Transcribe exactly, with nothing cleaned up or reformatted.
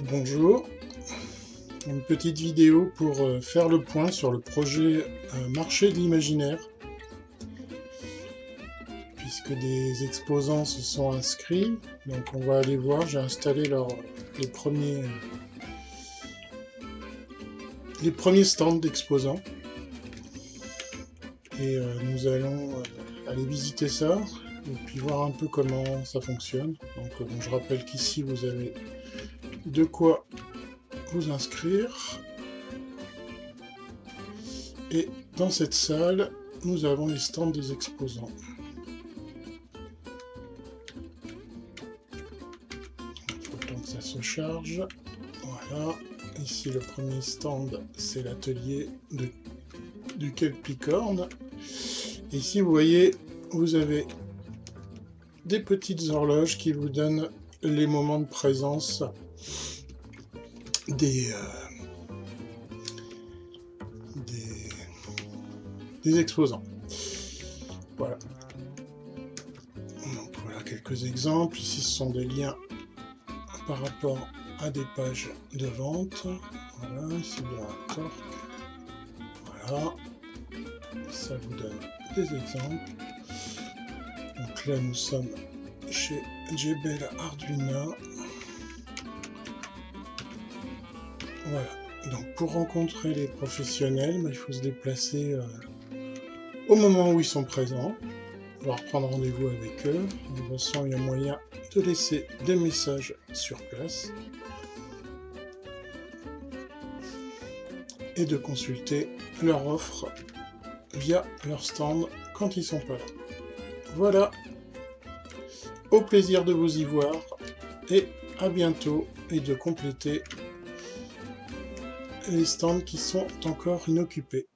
Bonjour, une petite vidéo pour euh, faire le point sur le projet euh, Marché de l'Imaginaire, puisque des exposants se sont inscrits, donc on va aller voir. J'ai installé leur, les, premiers, les premiers stands d'exposants, et euh, nous allons euh, aller visiter ça, et puis voir un peu comment ça fonctionne. Donc euh, bon, je rappelle qu'ici vous avez de quoi vous inscrire, et dans cette salle nous avons les stands des exposants. Il faut le temps que ça se charge. Voilà, ici le premier stand c'est l'atelier de du Kelpicorn. Ici vous voyez, vous avez des petites horloges qui vous donnent les moments de présence des, euh, des, des exposants. Voilà. Donc voilà quelques exemples. Ici ce sont des liens par rapport à des pages de vente. Voilà, ici il y a un torque. Voilà. Ça vous donne des exemples. Donc là nous sommes chez Jebel Arduino. Voilà, donc pour rencontrer les professionnels, bah, il faut se déplacer euh, au moment où ils sont présents, pouvoir prendre rendez-vous avec eux. De toute façon, il y a moyen de laisser des messages sur place et de consulter leur offre via leur stand quand ils sont pas là. Voilà, au plaisir de vous y voir et à bientôt, et de compléter les stands qui sont encore inoccupés.